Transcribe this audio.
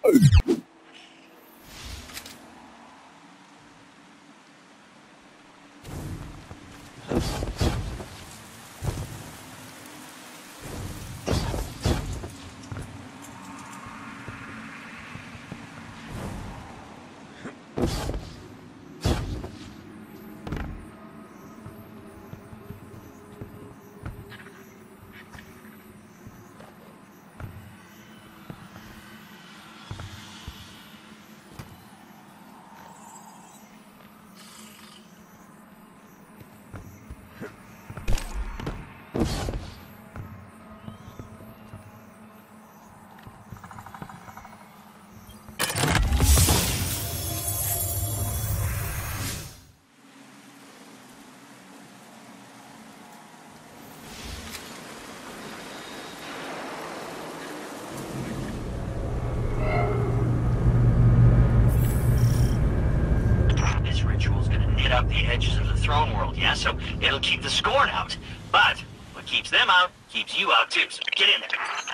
Up the edges of the throne world, yeah? So it'll keep the Scorn out. But what keeps them out keeps you out too. So get in there.